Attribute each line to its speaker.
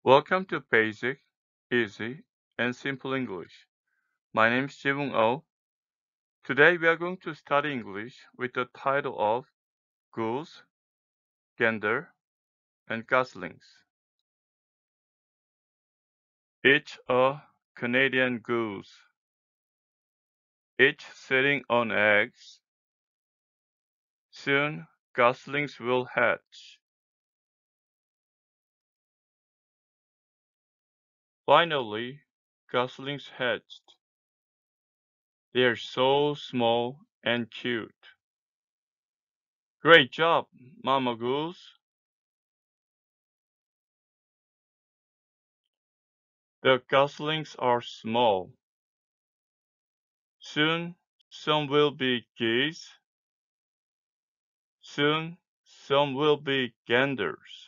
Speaker 1: Welcome to Basic, Easy, and Simple English. My name is Jibung Oh. Today we are going to study English with the title of Goose, Gander, and Goslings. Each a Canadian goose, each sitting on eggs. Soon goslings will hatch. Finally, goslings hatched. They are so small and cute. Great job, Mama Goose. The goslings are small. Soon some will be geese. Soon some will be ganders.